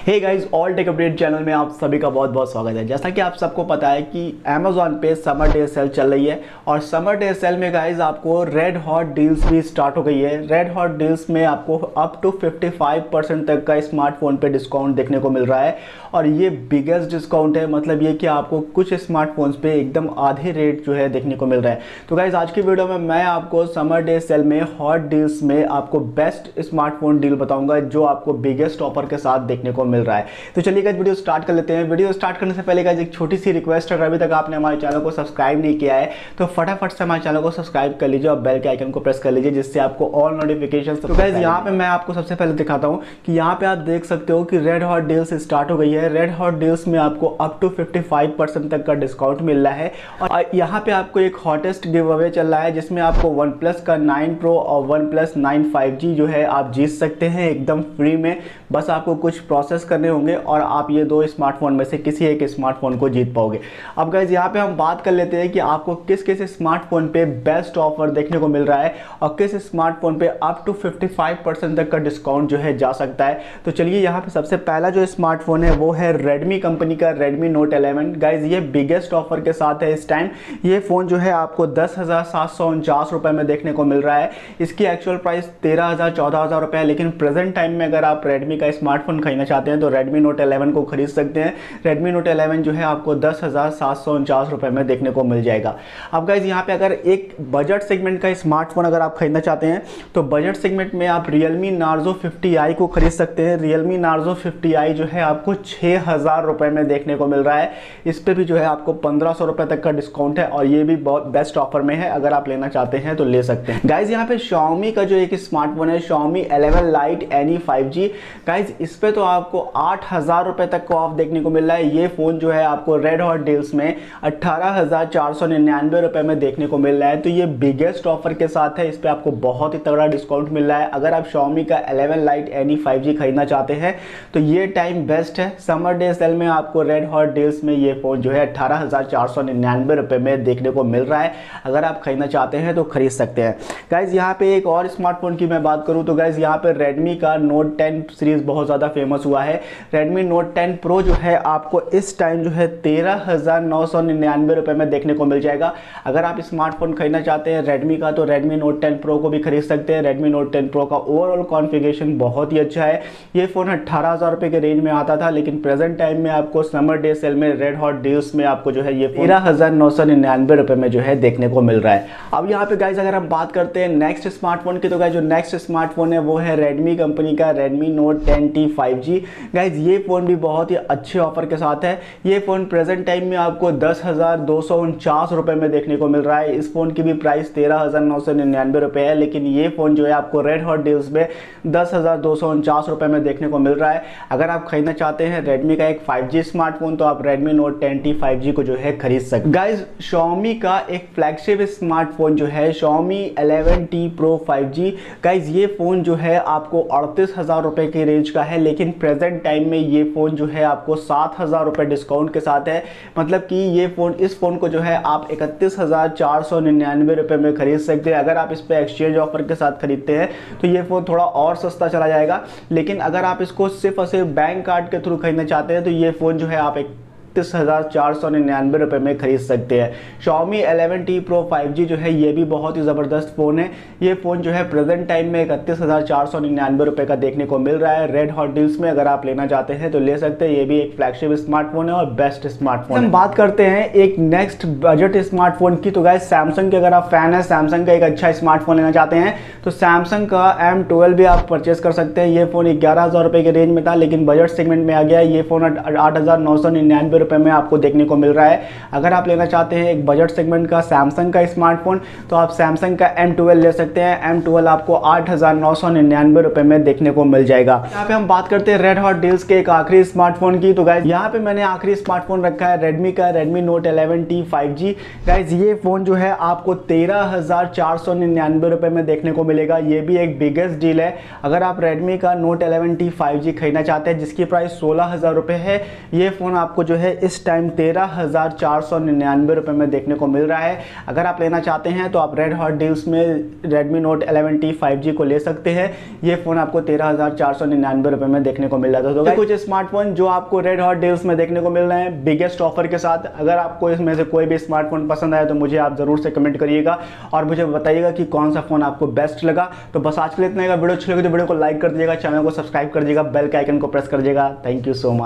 हे guys, all tech update channel में आप सभी का बहुत बहुत स्वागत है। जैसा कि आप सबको पता है कि अमेजोन पे समर डे सेल चल रही है और समर डे सेल में गाइस आपको रेड हॉट डील्स भी स्टार्ट हो गई है। रेड हॉट डील्स में आपको अप टू 55% तक का स्मार्टफोन पे डिस्काउंट देखने को मिल रहा है और ये बिगेस्ट डिस्काउंट है। मतलब ये कि आपको कुछ स्मार्टफोन्स पे एकदम आधे रेट जो है देखने को मिल रहा है। तो गाइस आज की वीडियो में मैं आपको समर डे सेल में हॉट डील्स में आपको बेस्ट स्मार्टफोन डील बताऊंगा जो आपको बिगेस्ट ऑफर के साथ देखने को मिल रहा है। तो चलिए गाइस वीडियो स्टार्ट कर लेते हैं। वीडियो स्टार्ट करने से पहले गाइस एक छोटी सी रिक्वेस्ट, अगर अभी तक आपने हमारे चैनल को सब्सक्राइब नहीं किया है तो फटाफट से हमारे चैनल को सब्सक्राइब कर लीजिए और बेल के आइकन को प्रेस कर लीजिए जिससे आपको ऑल नोटिफिकेशन। तो गाइस यहाँ पे मैं आपको सबसे पहले दिखाता हूँ कि यहाँ पे आप देख सकते हो कि रेड हॉट डील्स स्टार्ट हो गई है। रेड हॉट डील्स में आपको अप टू 55% तक का डिस्काउंट मिल रहा है और यहाँ पे आपको एक हॉटेस्ट गिव अवे चल रहा है जिसमें आपको वन प्लस का 9 प्रो और वन प्लस 9 5G जो है आप जीत सकते हैं एकदम फ्री में। बस आपको कुछ प्रोसेस करने होंगे और आप ये दो स्मार्टफोन में से किसी एक स्मार्टफोन को जीत पाओगे। अब गाइस यहाँ पे हम बात कर लेते हैं कि आपको किस किस स्मार्टफोन पे बेस्ट ऑफर देखने को मिल रहा है और किस स्मार्टफोन पे अप टू 55% तक का डिस्काउंट जो है जा सकता है। तो चलिए यहाँ पे सबसे पहला जो स्मार्टफोन है वो है रेडमी कंपनी का रेडमी नोट 11। गाइस ये बिगेस्ट ऑफर के साथ है इस टाइम। ये फ़ोन जो है आपको 10,749 रुपये में देखने को मिल रहा है। इसकी एक्चुअल प्राइस 13,000 14,000 रुपये है, लेकिन प्रेजेंट टाइम में अगर आप रेडमी का स्मार्टफोन खरीदना चाहते हैं तो रेडमी नोट 11 को खरीद सकते हैं। रेडमी नोट 11 जो है आपको 10,749 रुपये में देखने को मिल जाएगा। अब गाइस यहाँ पे अगर एक बजट सेगमेंट का स्मार्टफोन अगर आप खरीदना चाहते हैं तो बजट सेगमेंट में आप रियलमी नार्जो 50i को खरीद सकते हैं। रियलमी नार्जो 50i जो है आपको 6,000 रुपये में देखने को मिल रहा है। इस पर भी जो है आपको 1,500 रुपये तक का डिस्काउंट है और ये भी बहुत बेस्ट ऑफर में है। अगर आप लेना चाहते हैं तो ले सकते हैं। गाइस यहाँ पे Xiaomi का जो एक स्मार्टफोन है Xiaomi 11 Lite Any 5G, guys इस पे तो आपको 8,000 रुपये तक का ऑफ देखने को मिल रहा है। ये फोन जो है आपको रेड हॉट डील्स में 18,499 रुपये में देखने को मिल रहा है। तो ये बिगेस्ट ऑफर के साथ है। इस पे आपको बहुत ही तगड़ा डिस्काउंट मिल रहा है। अगर आप Xiaomi का 11 Lite Any 5G खरीदना चाहते हैं तो ये टाइम बेस्ट है। समर डे सेल में आपको रेड हॉट डील्स में ये फोन जो है 18,499 रुपये में देखने को मिल रहा है। अगर आप खरीदना चाहते हैं तो खरीद सकते हैं। गाइज यहाँ पे एक और स्मार्टफोन की मैं बात करूँ तो गाइज यहाँ पे रेडमी का नोट 10 सीरीज बहुत ज़्यादा फेमस हुआ है। रेडमी नोट 10 प्रो जो है आपको इस टाइम जो है 13,999 रुपये में देखने को मिल जाएगा। अगर आप स्मार्टफोन खरीदना चाहते हैं रेडमी का तो रेडमी नोट 10 प्रो को भी खरीद सकते हैं। रेडमी नोट 10 प्रो का ओवरऑल कॉन्फ़िगरेशन बहुत ही अच्छा है। ये फ़ोन 18,000 रुपये के रेंज में आता था, लेकिन प्रेजेंट टाइम में आपको समर डे सेल में रेड हॉट डील्स में आपको जो है ये 13,999 रुपये में जो है देखने को मिल रहा है। अब यहाँ पे गाइज अगर हम बात करते हैं नेक्स्ट स्मार्टफोन की तो गाइज जो नेक्स्ट स्मार्टफोन है वो है रेडमी कंपनी का Redmi note 10T 5G। Guys ये फ़ोन भी बहुत ही अच्छे ऑफर के साथ है। ये फ़ोन प्रेजेंट टाइम में आपको 10,249 रुपये में देखने को मिल रहा है। इस फ़ोन की भी प्राइस 13,999 रुपये है, लेकिन ये फ़ोन जो है आपको रेड हॉट डील्स में 10,249 रुपये में देखने को मिल रहा है। अगर आप खरीदना चाहते हैं रेडमी का एक 5G स्मार्टफोन तो आप रेडमी नोट 10T 5G को जो है खरीद सकते हैं। गाइज Xiaomi का एक फ्लैगशिप स्मार्टफोन जो है Xiaomi 11T Pro 5G, guys ये फ़ोन जो है आपको 38,000 रुपये की रेंज का है, लेकिन प्रेजेंट टाइम में ये फ़ोन जो है आपको 7,000 रुपये डिस्काउंट के साथ है। मतलब कि ये फ़ोन इस फ़ोन को जो है आप 31,499 रुपये में खरीद सकते हैं। अगर आप इस पर एक्सचेंज ऑफर के साथ खरीदते हैं तो ये फ़ोन थोड़ा और सस्ता चला जाएगा, लेकिन अगर आप इसको सिर्फ और सिर्फ बैंक कार्ड के थ्रू खरीदना चाहते हैं तो ये फ़ोन जो है आप 31,499 रुपये में खरीद सकते हैं। Xiaomi 11T Pro 5G जो है ये भी बहुत ही ज़बरदस्त फ़ोन है। ये फ़ोन जो है प्रेजेंट टाइम में 31,499 रुपये का देखने को मिल रहा है रेड हॉट डील्स में। अगर आप लेना चाहते हैं तो ले सकते हैं। ये भी एक फ्लैगशिप स्मार्टफोन है और बेस्ट स्मार्टफोन है। हम बात करते हैं एक नेक्स्ट बजट स्मार्टफोन की तो गाइस सैमसंग के अगर आप फैन है, सैमसंग का एक अच्छा स्मार्टफोन लेना चाहते हैं तो सैमसंग का M12 भी आप परचेस कर सकते हैं। ये फ़ोन 11,000 रुपये के रेंज में था, लेकिन बजट सेगमेंट में आ गया। ये फ़ोन 8,999 रुपये में आपको देखने को मिल रहा है। अगर आप लेना चाहते हैं एक बजट सेगमेंट का सैमसंग का स्मार्टफोन तो आप सैमसंग का M12 ले सकते हैं। M12 आपको 8,999 रुपये में देखने को मिल जाएगा। यहाँ पे हम बात करते हैं रेड हॉट डील्स के एक आखिरी स्मार्टफोन की तो गाइज यहाँ पे मैंने आखिरी स्मार्टफोन रखा है रेडमी का Redmi note 11T 5G। Guys ये फ़ोन जो है आपको 13,499 रुपये में देखने को मिलेगा। ये भी एक बिगेस्ट डील है। अगर आप रेडमी का नोट 11T 5G खरीदना चाहते हैं जिसकी प्राइस 16,000 रुपये है, ये फ़ोन आपको जो है इस टाइम 13,499 रुपये में देखने को मिल रहा है। अगर आप लेना चाहते हैं तो आप रेड हॉट डील्स में Redmi Note 11T 5G को ले सकते हैं। ये फ़ोन आपको 13,499 रुपये में देखने को मिल रहा था। तो कुछ स्मार्टफोन जो आपको रेड हॉट डील्स में देखने को मिल रहे हैं बिगेस्ट ऑफर के साथ। अगर आपको इसमें से कोई भी स्मार्टफोन पसंद आया तो मुझे आप ज़रूर से कमेंट करिएगा और मुझे बताइएगा कि कौन सा फ़ोन आपको बेस्ट लगा। तो बस आज के लिए इतना ही। वीडियो अच्छी लगी तो वीडियो को लाइक कर दीजिएगा, चैनल को सब्सक्राइब कर दीजिएगा, बेल के आइकन को प्रेस कर दीजिएगा। Thank you so much.